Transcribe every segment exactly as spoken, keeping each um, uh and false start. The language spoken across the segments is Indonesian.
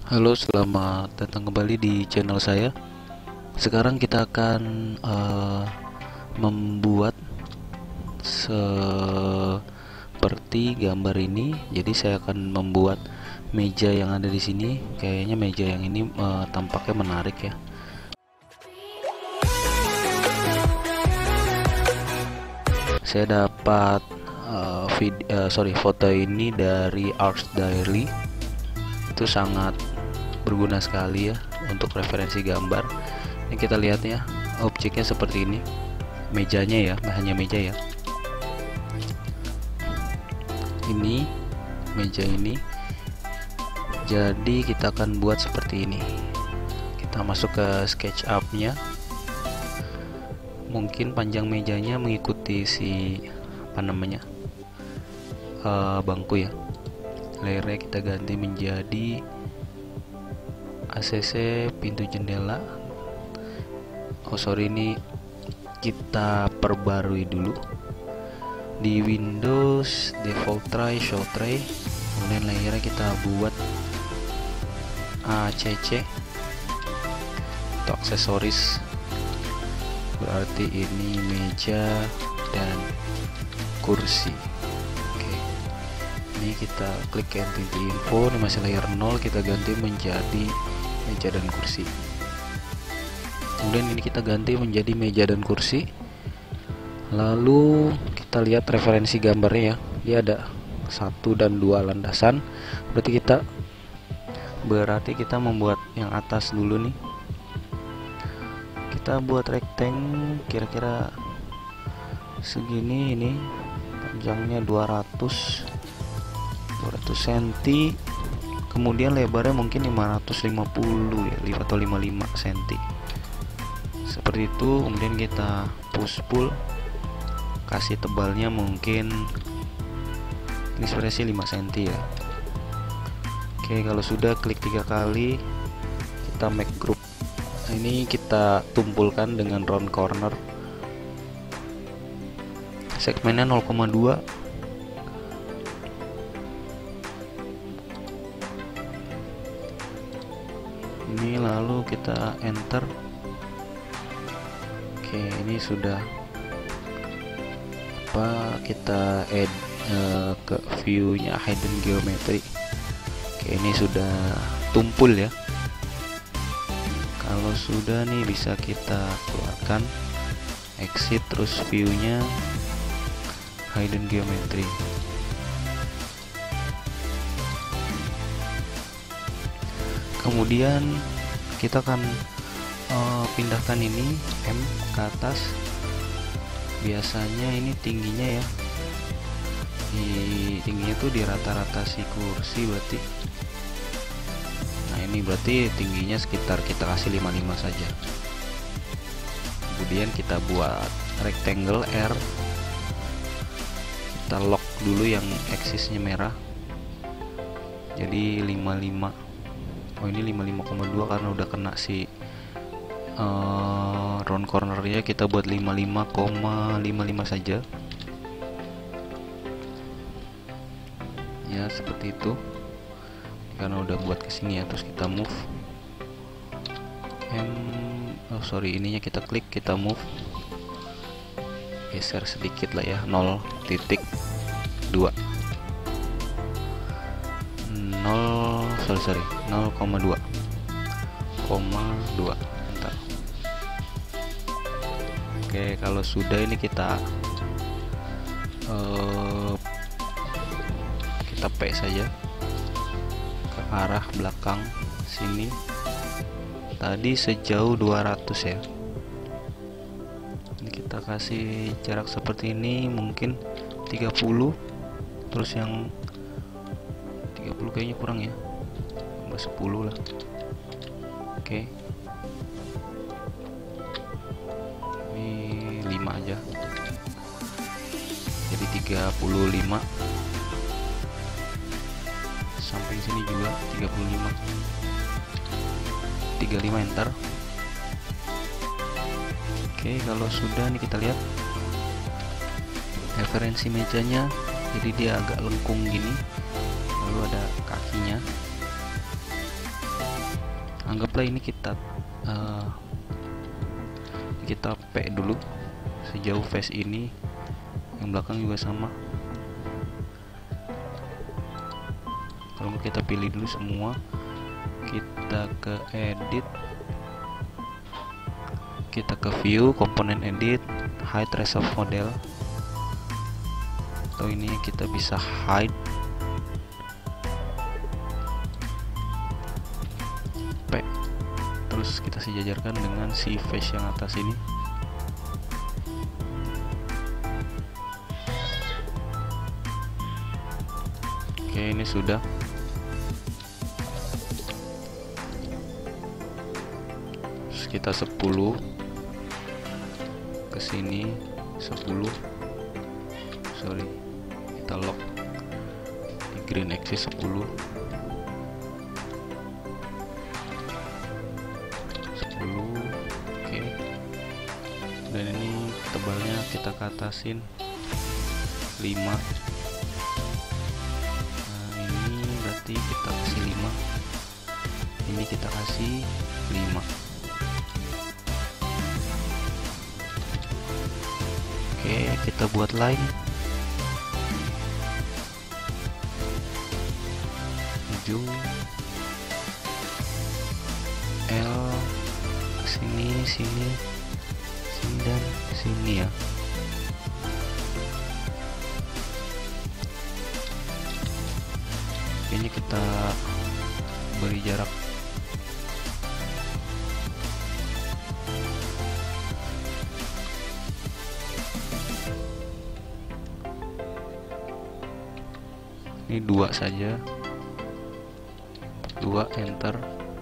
Halo, selamat datang kembali di channel saya. Sekarang kita akan uh, membuat seperti gambar ini. Jadi saya akan membuat meja yang ada di sini. Kayaknya meja yang ini uh, tampaknya menarik ya. Saya dapat uh, video, uh, sorry, foto ini dari Art Diary. Itu sangat berguna sekali ya untuk referensi gambar. Ini kita lihat ya, objeknya seperti ini, mejanya ya, hanya meja ya. Ini meja ini, jadi kita akan buat seperti ini. Kita masuk ke SketchUp-nya. Mungkin panjang mejanya mengikuti si apa namanya uh, bangku ya. Layarnya kita ganti menjadi A C C pintu jendela. Oh sorry, ini kita perbarui dulu di Windows default tray show tray. Kemudian layarnya kita buat A C C untuk aksesoris, berarti ini meja dan kursi. Oke, ini kita klik entity info. Ini masih layer nol, kita ganti menjadi meja dan kursi. Kemudian ini kita ganti menjadi meja dan kursi. Lalu kita lihat referensi gambarnya ya. Dia ada satu dan dua landasan. Berarti kita berarti kita membuat yang atas dulu nih. Kita buat rectangle kira-kira segini, ini panjangnya dua ratus sentimeter. Kemudian lebarnya mungkin lima ratus lima puluh ya, atau lima puluh lima sentimeter. Seperti itu. Kemudian kita push pull, kasih tebalnya mungkin ini sebenarnya sih lima sentimeter ya. Oke, kalau sudah klik tiga kali, kita make group. Nah, ini kita tumpulkan dengan round corner. Segmennya nol koma dua. Ini lalu kita enter. Oke, ini sudah apa, kita add uh, ke view-nya hidden geometry. Oke, ini sudah tumpul ya. Kalau sudah nih bisa kita keluarkan, exit, terus view-nya hidden geometry. Kemudian kita akan uh, pindahkan ini M ke atas. Biasanya ini tingginya ya, di tingginya tuh di rata-rata si kursi berarti. Nah ini berarti tingginya sekitar kita kasih lima puluh lima saja. Kemudian kita buat rectangle R. Kita lock dulu yang aksisnya merah, jadi lima puluh lima. Oh ini lima puluh lima koma dua karena udah kena si uh, round cornernya. Kita buat lima puluh lima koma lima puluh lima saja ya, seperti itu karena udah buat kesini ya. Terus kita move M oh sorry ininya kita klik, kita move, geser sedikit lah ya, nol titik dua, nol sorry sorry nol koma dua koma dua. Bentar. Oke, kalau sudah ini kita uh, kita P saja ke arah belakang sini. Tadi sejauh dua ratus ya. Ini kita kasih jarak seperti ini, mungkin tiga puluh. Terus yang tiga puluh kayaknya kurang ya, tambah sepuluh lah. Oke, ini lima aja, jadi tiga puluh lima. Sampai sini juga tiga puluh lima, tiga puluh lima, enter. Oke, kalau sudah nih kita lihat referensi mejanya, jadi dia agak lengkung gini, lalu ada kakinya. anggaplah ini kita uh, kita P dulu sejauh face ini, yang belakang juga sama. Kalau kita pilih dulu semua, kita ke edit, kita ke view, komponen edit, hide rest of model, atau ini kita bisa hide P, terus kita sejajarkan dengan si face yang atas ini. Oke, ini sudah. Terus kita sepuluh ke sini, sepuluh. Sorry, kita lock di green axis sepuluh. sepuluh. Oke. Dan ini tebalnya kita ke atasin lima. Kita kasih lima, ini kita kasih lima. Oke, kita buat line ujung L sini sini sini dan sini ya. Ini kita beri jarak ini dua saja, dua enter,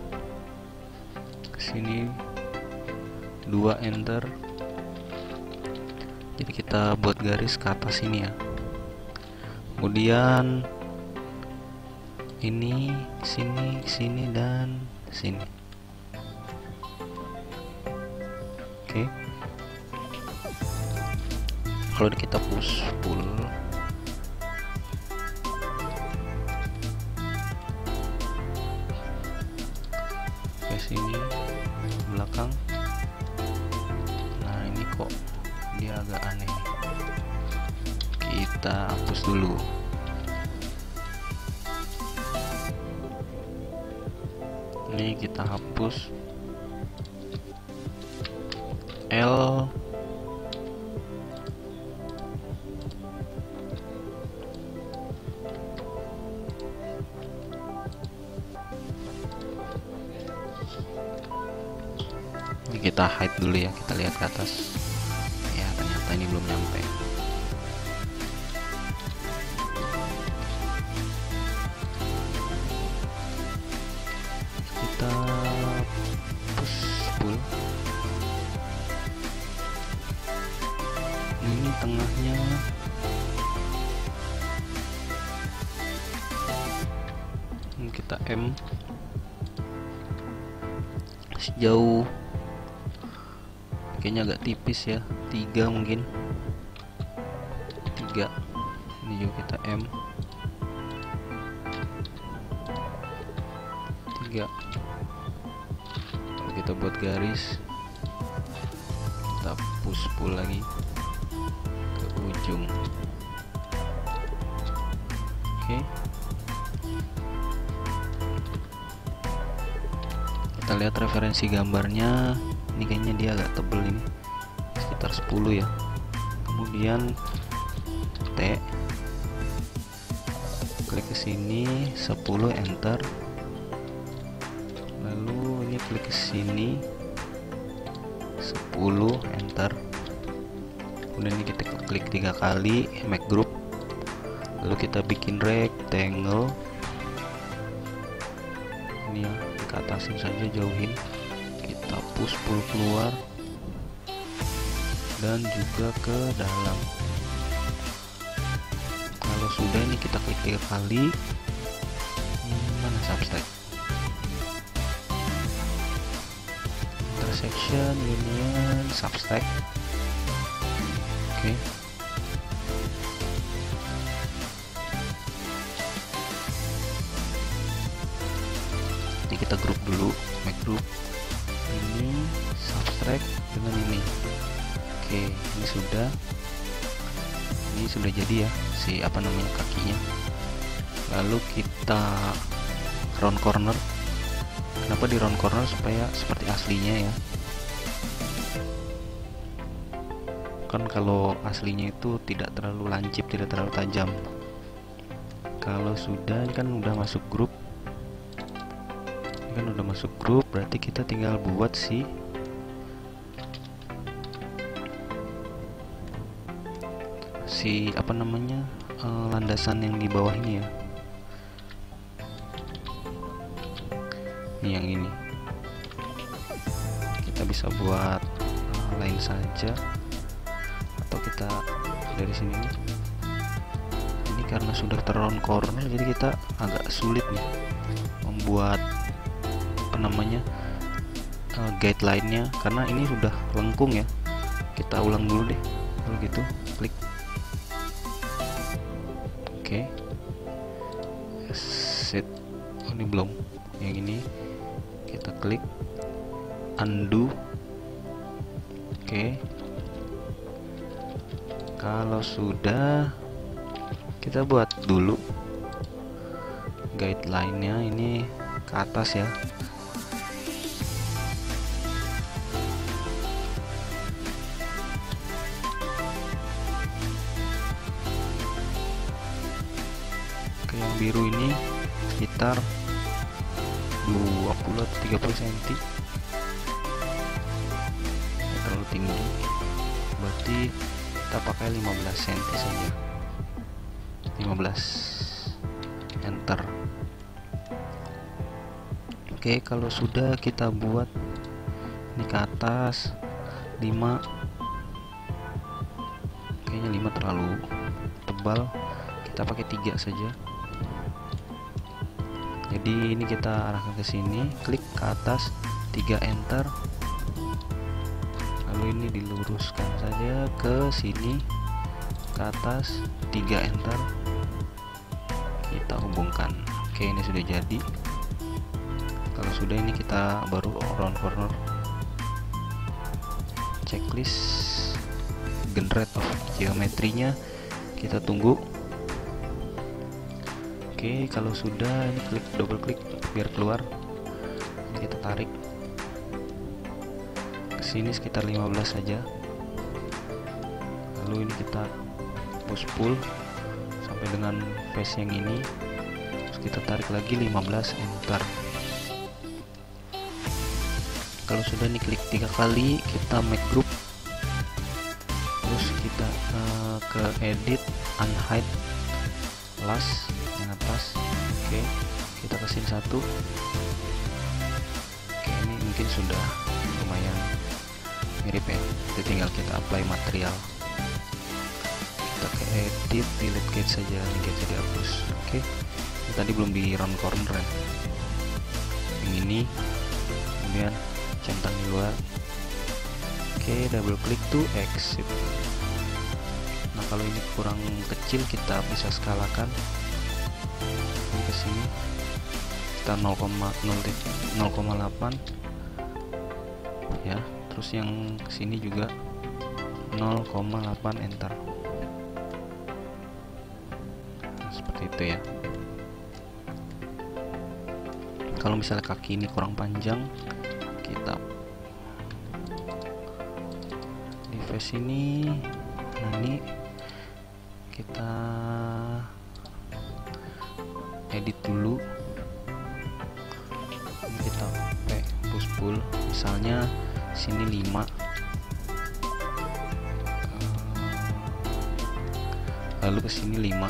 kesini dua enter. Jadi kita buat garis ke atas ini ya. Kemudian ini sini sini dan sini. Oke, kalau kita push pull ke sini belakang, nah ini kok dia agak aneh, kita hapus dulu. Ini kita hapus L, ini kita hide dulu ya, kita lihat ke atas ya, ternyata ini belum nyampe. Kita push pull, ini tengahnya ini kita M sejauh kayaknya agak tipis ya, tiga mungkin tiga. Ini juga kita M tiga. Kalau kita buat garis, kita push pull lagi ke ujung. Oke, kita lihat referensi gambarnya. Ini kayaknya dia agak tebel, ini sekitar sepuluh ya. Kemudian T, klik ke sini sepuluh enter. Lalu ini klik ke sini sepuluh enter. Kemudian ini kita klik tiga kali, make group. Lalu kita bikin rectangle. Ini ya, ke atasin saja, jauhin. Kita push pull keluar dan juga ke dalam. Kalau sudah, ini kita klik tiga kali. Hmm, mana subtract? Intersection, union, subtract. Oke. Okay. Jadi kita group dulu, make group ini, subtract dengan ini. Oke, ini sudah ini sudah jadi ya si apa namanya kakinya. Lalu kita round corner. Kenapa di round corner? Supaya seperti aslinya ya. Kan kalau aslinya itu tidak terlalu lancip, tidak terlalu tajam. Kalau sudah ini kan udah masuk grup, ini kan udah masuk grup, berarti kita tinggal buat si si apa namanya uh, landasan yang di bawah ini ya. Ini yang ini kita bisa buat uh, lain saja, atau kita dari sini nih. Ini karena sudah ter-round corner, jadi kita agak sulit nih membuat apa namanya uh, guideline-nya, karena ini sudah lengkung ya. Kita ulang dulu deh kalau gitu, klik. Oke, okay. Set. Oh, ini belum. Yang ini kita klik undo. Oke, okay. Kalau sudah, kita buat dulu guideline-nya ini ke atas ya. Oke, yang biru ini sekitar dua puluh atau tiga puluh sentimeter, terlalu tinggi, berarti kita pakai lima belas sentimeter saja. lima belas, enter. Oke, kalau sudah kita buat ini ke atas lima, kayaknya lima terlalu tebal, kita pakai tiga saja. Jadi ini kita arahkan ke sini, klik ke atas tiga, enter. Lalu ini diluruskan saja ke sini, ke atas tiga, enter. Kita hubungkan. Oke, ini sudah jadi. Kalau sudah, ini kita baru round corner. Checklist generate of geometrinya kita tunggu. Oke, kalau sudah, ini klik, double klik biar keluar. Ini kita tarik ke sini sekitar lima belas saja. Lalu ini kita push pull sampai dengan face yang ini. Terus kita tarik lagi lima belas, enter. Kalau sudah, nih klik tiga kali, kita make group. Terus kita uh, ke edit, unhide last yang atas. Oke, kita kasih satu. Oke, ini mungkin sudah lumayan mirip ya. Jadi tinggal kita apply material. Kita ke edit, delete gate saja, ini gate jadi hapus. Oke, ini tadi belum di round corner ya. Yang ini, kemudian centang di luar. Oke, double klik to exit. Nah, kalau ini kurang kecil, kita bisa skalakan ke sini. Kita nol koma delapan ya. Terus yang kesini juga nol koma delapan, enter. Nah, seperti itu ya. Kalau misalnya kaki ini kurang panjang, kita di face ini. Nah, ini kita edit dulu. Ini kita pakai push pull, misalnya sini lima, lalu ke sini lima,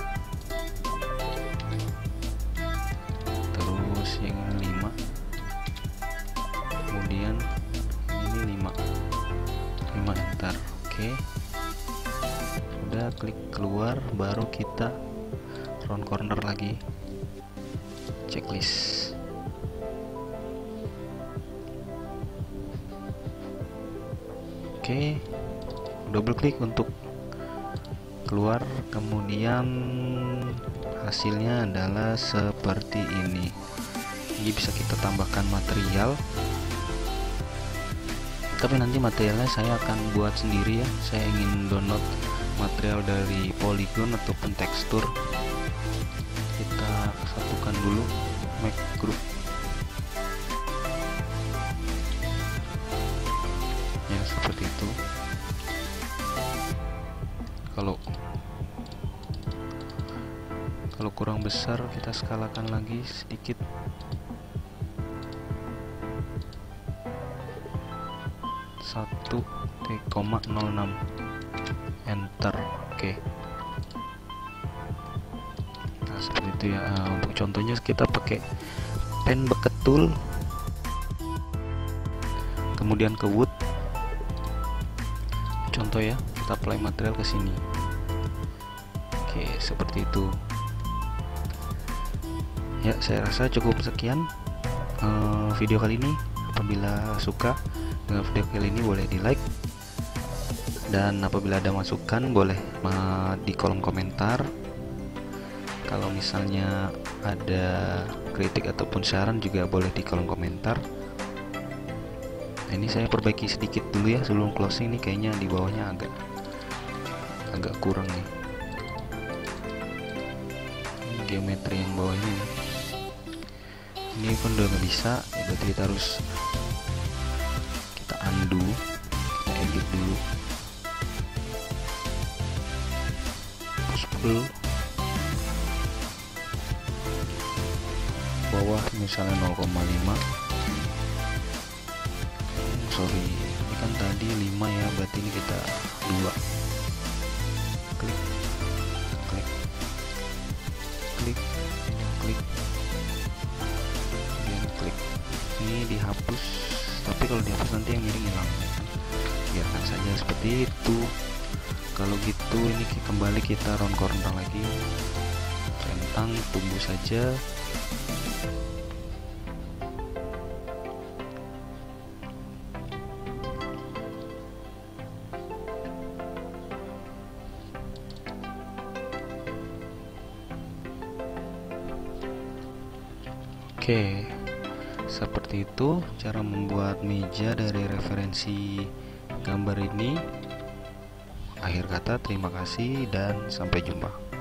terus yang ini lima, kemudian ini lima, lima, enter. Oke, udah, klik keluar, baru kita round corner lagi. Checklist. Oke, double klik untuk keluar, kemudian hasilnya adalah seperti ini. Ini bisa kita tambahkan material, tapi nanti materialnya saya akan buat sendiri ya. Saya ingin download material dari Polygon ataupun tekstur. Kita satukan dulu make group ya, seperti itu. Kalau kalau kurang besar kita skalakan lagi sedikit. satu koma nol enam, enter. Oke. Nah, seperti itu ya. Nah, untuk contohnya kita pakai pen bucket tool, kemudian ke wood. Contoh ya, kita apply material ke sini. Oke, seperti itu. Ya, saya rasa cukup sekian uh, video kali ini. Apabila suka dengan video kali ini boleh di like, dan apabila ada masukan boleh uh, di kolom komentar. Kalau misalnya ada kritik ataupun saran juga boleh di kolom komentar. Nah, ini saya perbaiki sedikit dulu ya sebelum closing. Nih kayaknya di bawahnya agak agak kurang nih. Ini geometri yang bawah ini. Ini pun udah nggak bisa, ya berarti kita harus kita undo, kita edit dulu. Push bawah misalnya nol koma lima. Sorry, ini kan tadi lima ya, berarti ini kita dua. Klik, klik, klik, klik, kemudian klik. Ini dihapus, tapi kalau dihapus nanti yang miring hilang. Biarkan saja seperti itu. Kalau gitu ini kembali kita round corner lagi, centang, tunggu saja. Oke, seperti itu cara membuat meja dari referensi gambar ini. Akhir kata, terima kasih dan sampai jumpa.